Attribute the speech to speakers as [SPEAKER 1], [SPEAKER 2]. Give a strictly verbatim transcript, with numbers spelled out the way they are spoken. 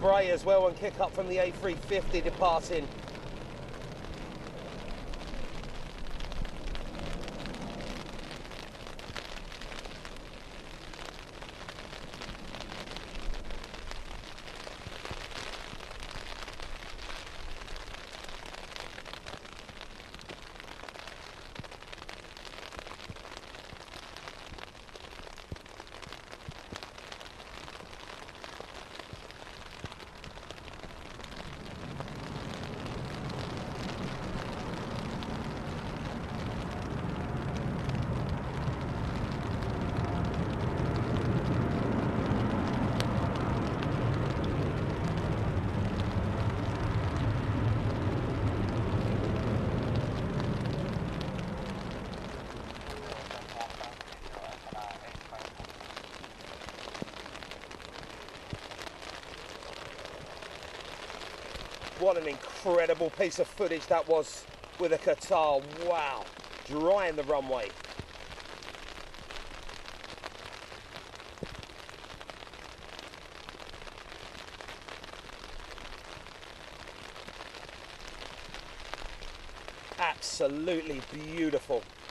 [SPEAKER 1] spray as well and kick up from the A three fifty departing. What an incredible piece of footage that was with a Qatar. Wow, drying the runway. Absolutely beautiful.